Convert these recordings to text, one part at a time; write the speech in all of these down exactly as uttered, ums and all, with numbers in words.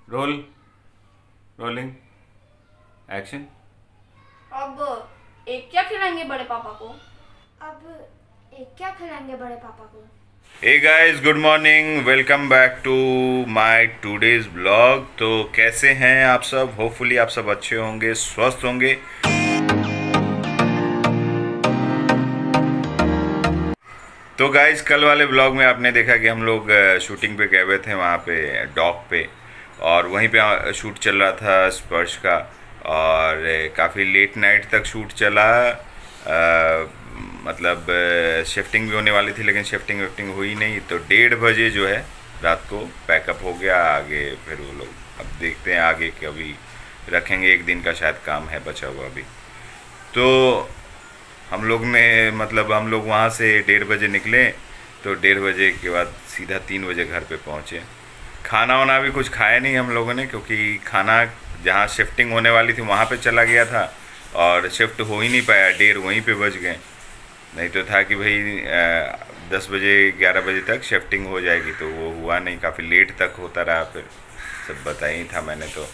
Role rolling action. अब एक क्या खिलाएंगे बड़े पापा को? अब एक क्या खिलाएंगे बड़े पापा को? Hey guys, good morning, welcome back to my today's blog. तो कैसे हैं आप सब? होपफुली आप सब अच्छे होंगे, स्वस्थ होंगे। तो गाइस, कल वाले ब्लॉग में आपने देखा कि हम लोग शूटिंग पे गए हुए थे वहाँ पे डॉक पे, और वहीं पे शूट चल रहा था स्पर्श का, और काफ़ी लेट नाइट तक शूट चला। आ, मतलब शिफ्टिंग भी होने वाली थी, लेकिन शिफ्टिंग विफ्टिंग हुई नहीं। तो डेढ़ बजे जो है रात को पैकअप हो गया। आगे फिर वो लोग अब देखते हैं आगे कभी रखेंगे, एक दिन का शायद काम है बचा हुआ अभी। तो हम लोग ने मतलब हम लोग वहाँ से डेढ़ बजे निकले, तो डेढ़ बजे के बाद सीधा तीन बजे घर पे पहुँचे। खाना वाना भी कुछ खाया नहीं हम लोगों ने, क्योंकि खाना जहाँ शिफ्टिंग होने वाली थी वहाँ पे चला गया था और शिफ्ट हो ही नहीं पाया, डेढ़ वहीं पे बज गए। नहीं तो था कि भाई दस बजे ग्यारह बजे तक शिफ्टिंग हो जाएगी, तो वो हुआ नहीं, काफ़ी लेट तक होता रहा। फिर सब बताया ही था मैंने। तो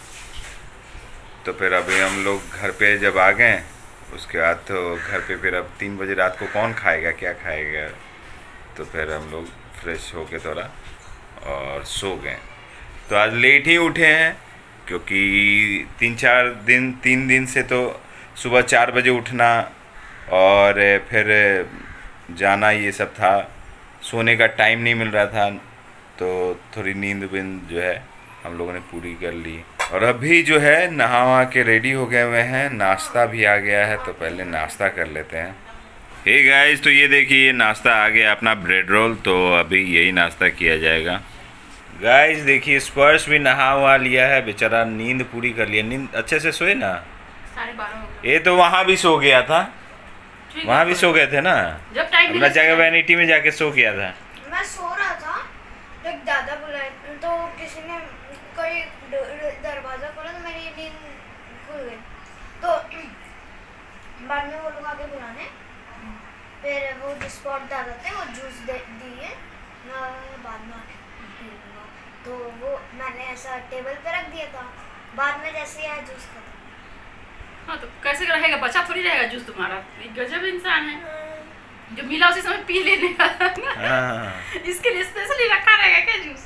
तो फिर अभी हम लोग घर पे जब आ गए, उसके बाद तो घर पे फिर अब तीन बजे रात को कौन खाएगा, क्या खाएगा। तो फिर हम लोग फ्रेश होके थोड़ा और सो गए। तो आज लेट ही उठे हैं, क्योंकि तीन चार दिन तीन दिन से तो सुबह चार बजे उठना और फिर जाना, ये सब था। सोने का टाइम नहीं मिल रहा था, तो थोड़ी नींद विंद जो है हम लोगों ने पूरी कर ली। और अभी जो है नहा वहा के रेडी हो गए हुए हैं, नाश्ता भी आ गया है, तो पहले नाश्ता कर लेते हैं। हे गाइस, तो ये देखिए ये नाश्ता आ गया अपना ब्रेड रोल, तो अभी यही नाश्ता किया जाएगा। गाइस देखिए, स्पर्श भी नहा वहा लिया है, बेचारा नींद पूरी कर लिया। नींद अच्छे से सोए ना? साढ़े बारह हो गए। ये तो वहाँ भी सो गया था, वहाँ भी सो गए थे ना, जब टाइम अपना जगह वैनिटी में जाके सो गया था। मैं सो रहा था तो एक दादा बुलाए, तो किसी ने कोई दरवाजा खोला तो मेरी नींद खुल गई। तो बाद में वो लोग आके बुलाने, फिर वो जो स्पॉट दादा थे वो जूस दे दिए, मैं बाद में आके पी लूँगा। तो वो मैंने ऐसा टेबल पे रख दिया था, बाद में जैसे ही आया जूस खत्म। हाँ तो कैसे रहेगा? बचा थोड़ी रहेगा जूस तुम्हारा। एक गजब इंसान है, जो मिला उसी समय पी लेने का। हाँ। इसके लिए स्पेशली रखा रहेगा क्या जूस?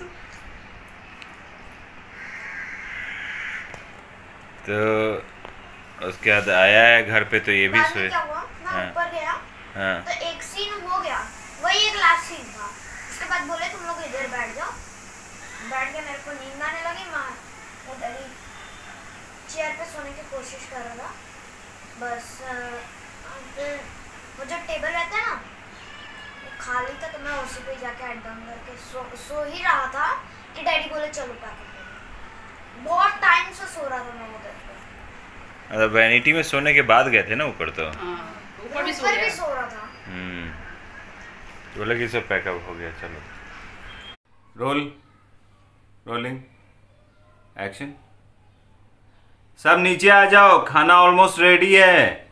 तो उसके बाद आया है घर पे, तो ये भी बाद में सोए। क्या हुआ, मैं हाँ। ऊपर गया हाँ। तो एक सीन हो गया, वही एक लास्ट सीन था। उसके बाद बोले तुम लोग इधर बैठ जाओ। बैठ के मेरे को नींद आने लगी, मैं उधर ही चेयर पे सोने की कोशिश कर रहा था। बस फिर वो जो टेबल रहता है ना, वो खाली था, तो मैं उसी पे जाके हेड डाउन करके सो सो ही रहा था कि डैडी बोले चलो पैकअप। बहुत टाइम से सो रहा था मैं उधर पे। मतलब वैनिटी में सोने के बाद गए थे ना ऊपर? तो ऊपर भी सो ऊपर भी गया। सो रहा था। हम्म तो बोला कि सब पैकअप हो गया। चलो रोल रोलिंग एक्शन। सब नीचे आ जाओ, खाना ऑलमोस्ट रेडी है।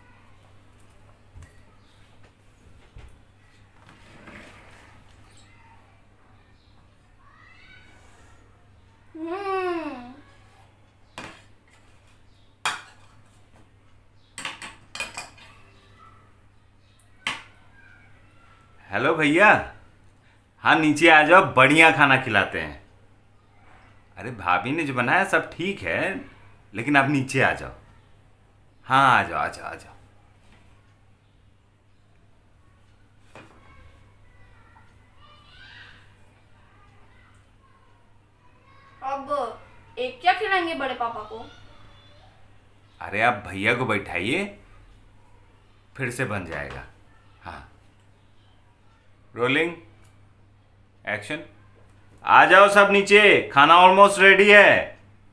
हेलो भैया, हाँ नीचे आ जाओ, बढ़िया खाना खिलाते हैं। अरे भाभी ने जो बनाया सब ठीक है, लेकिन आप नीचे आ जाओ। हाँ आ जाओ आ जाओ आ जाओ। अब एक क्या खिलाएंगे बड़े पापा को? अरे आप भैया को बैठाइए, फिर से बन जाएगा। हाँ रोलिंग एक्शन। आ जाओ सब नीचे, खाना ऑलमोस्ट रेडी है।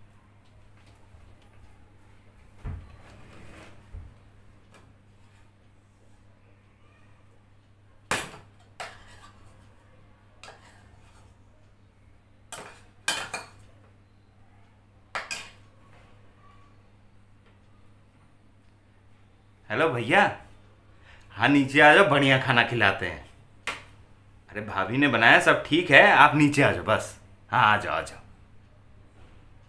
हेलो भैया, हाँ नीचे आ जाओ, बढ़िया खाना खिलाते हैं। अरे भाभी ने बनाया सब ठीक है, आप नीचे आ जाओ बस। हाँ आ जाओ आ जाओ।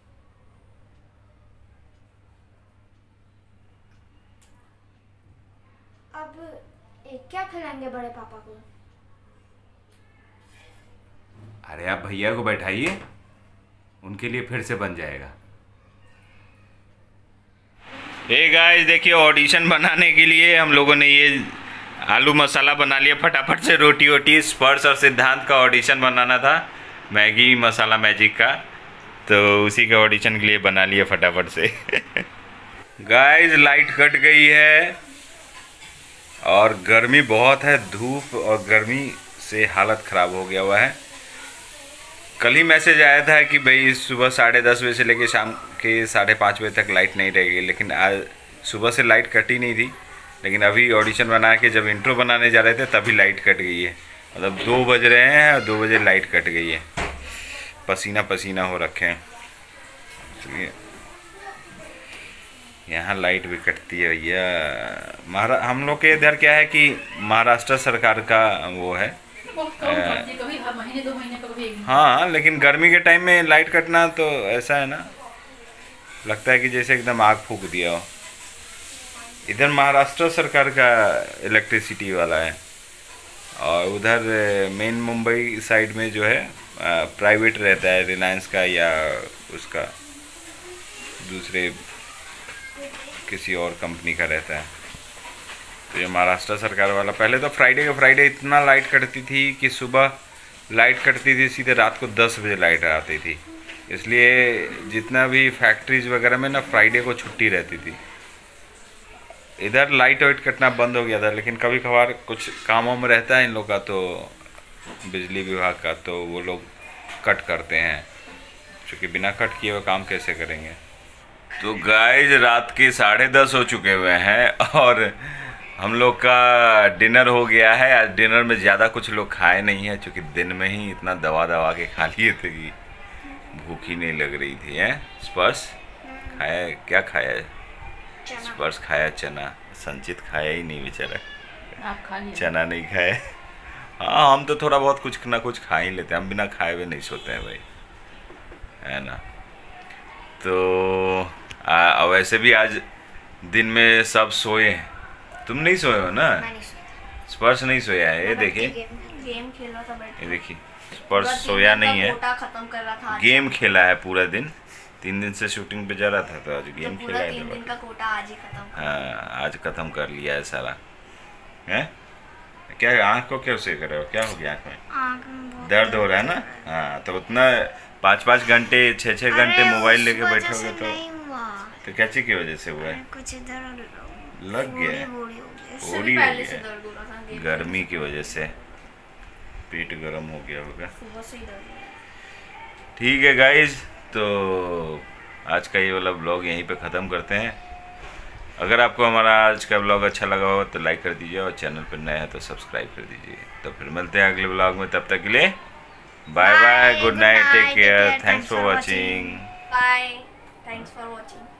अब ए, क्या खिलाएंगे बड़े पापा को? अरे आप भैया को बैठाइए, उनके लिए फिर से बन जाएगा। ए गाइस देखिए, ऑडिशन बनाने के लिए हम लोगों ने ये आलू मसाला बना लिया फटाफट से। रोटी वोटी स्पर्श और सिद्धांत का ऑडिशन बनाना था, मैगी मसाला मैजिक का, तो उसी का ऑडिशन के लिए बना लिया फटाफट से। गाइस लाइट कट गई है और गर्मी बहुत है, धूप और गर्मी से हालत ख़राब हो गया हुआ है। कल ही मैसेज आया था कि भाई सुबह साढ़े दस बजे से लेकर शाम के साढ़े पाँच बजे तक लाइट नहीं रहेगी, लेकिन आज सुबह से लाइट कटी नहीं थी, लेकिन अभी ऑडिशन बना के जब इंट्रो बनाने जा रहे थे तभी लाइट कट गई है। मतलब दो बज रहे हैं और दो बजे लाइट कट गई है, पसीना पसीना हो रखे हैं। चलिए यहाँ लाइट भी कटती है भैया। महारा हम लोग के इधर क्या है कि महाराष्ट्र सरकार का वो है, कभी हर महीने दो महीने कभी एक दिन। हाँ, लेकिन गर्मी के टाइम में लाइट कटना तो ऐसा है ना, लगता है कि जैसे एकदम आग फूक दिया हो। इधर महाराष्ट्र सरकार का इलेक्ट्रिसिटी वाला है और उधर मेन मुंबई साइड में जो है प्राइवेट रहता है, रिलायंस का या उसका दूसरे किसी और कंपनी का रहता है। तो ये महाराष्ट्र सरकार वाला, पहले तो फ्राइडे के फ्राइडे इतना लाइट कटती थी कि सुबह लाइट कटती थी सीधे रात को दस बजे लाइट आती थी, इसलिए जितना भी फैक्ट्रीज वगैरह में ना फ्राइडे को छुट्टी रहती थी। इधर लाइट वाइट कटना बंद हो गया था, लेकिन कभी कभार कुछ कामों में रहता है इन लोग का, तो बिजली विभाग का, तो वो लोग कट करते हैं, क्योंकि बिना कट किए हुए काम कैसे करेंगे। तो गाइस रात के साढ़े दस हो चुके हुए हैं और हम लोग का डिनर हो गया है। आज डिनर में ज़्यादा कुछ लोग खाए नहीं है, क्योंकि दिन में ही इतना दवा दवा के खा लिए थे कि भूख ही नहीं लग रही थी। हैं स्पर्श खाया, क्या खाया है स्पर्श? खाया चना, संचित खाया ही नहीं बेचारा, आप खा लिए? चना नहीं खाया। हाँ हम तो थोड़ा बहुत कुछ ना कुछ खा ही लेते हैं, हम बिना खाए हुए नहीं सोते हैं भाई, है ना। तो आ, वैसे भी आज दिन में सब सोए हैं, तुम नहीं सोए हो ना? स्पर्श नहीं सोया है, ये देखिए गेम खेल रहा था बैठ, ये देखिए स्पर्श सोया नहीं है, खत्म कर रहा था, गेम खेला है पूरा दिन। तीन दिन से शूटिंग पे जा रहा था, तो आज गेम तो खेला है। तीन दिन का कोटा आज ही खत्म। हाँ आज खत्म कर लिया है सारा। हैं क्या आँख को कैसे कर रहे हो, क्या हो गया आँख में? आँख में बहुत दर्द हो रहा है ना? हाँ तो उतना पाँच पाँच घंटे छः छः घंटे मोबाइल लेके बैठोगे तो तो कैची की वजह से हुआ है? कुछ इधर लग गया है, ओडी हो गया है, गर्मी की वजह से पेट गर्म हो गया होगा। ठीक है गाइज, तो आज का ये वाला ब्लॉग यहीं पे ख़त्म करते हैं। अगर आपको हमारा आज का ब्लॉग अच्छा लगा हो तो लाइक कर दीजिए और चैनल पर नया है तो सब्सक्राइब कर दीजिए। तो फिर मिलते हैं अगले ब्लॉग में, तब तक के लिए bye bye, good night, take care, thanks for watching. Bye, thanks for watching.